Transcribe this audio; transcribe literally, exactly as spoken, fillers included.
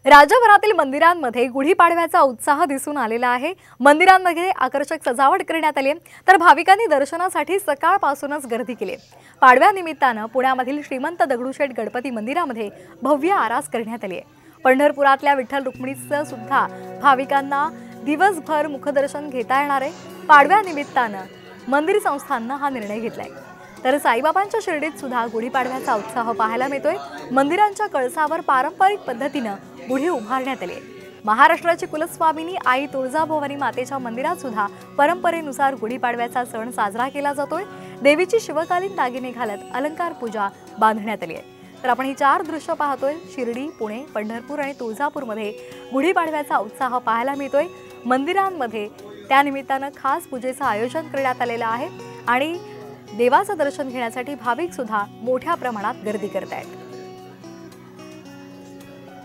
राज्यभरातील मंदिरांमध्ये गुढीपाडव्याचा उत्साह दिसून आलेला आहे। मंदिरांमध्ये आकर्षक सजावट करण्यात आली तर भाविकांनी दर्शनासाठी सकाळपासूनच गर्दी केली। पाडव्या निमित्ताने पुण्यामधील श्रीमंत दगडूशेठ गणपती मंदिरामध्ये भव्य आरास करण्यात आली आहे। पंढरपुरातल्या विठ्ठल रुक्मिणीचं सुद्धा भाविकांना दिवसभर मुखदर्शन घेता येणार आहे। पाडव्या निमित्ताने मंदिर संस्थानाने हा निर्णय घेतलाय। तर साईबाबांच्या शिर्डीत सुद्धा गुढीपाडव्याचा उत्साह पाहायला मिळतोय। मंदिरांच्या कळसावर पारंपरिक पद्धतीने गुढी उभारण्यात आली आहे। महाराष्ट्राची कुलस्वामिनी आई तुळजाभवानी मातेच्या मंदिरात सुद्धा परंपरेनुसार गुढीपाडव्याचा सण साजरा केला जातोय। देवीची शिवकालीन दागिने घालत अलंकार पूजा बांधण्यात आली आहे। तर आपण ही चार दृश्य पाहतोय। शिर्डी, पुणे, पंढरपूर आणि तुळजापूरमध्ये गुढीपाडव्याचा उत्साह पाहायला मिळतोय। मंदिरांमध्ये त्यानिमित्ताने खास पूजेचं आयोजन करण्यात आलेलं आहे आणि देवाचं दर्शन घेण्यासाठी भाविक सुद्धा मोठ्या प्रमाणात गर्दी करत आहेत।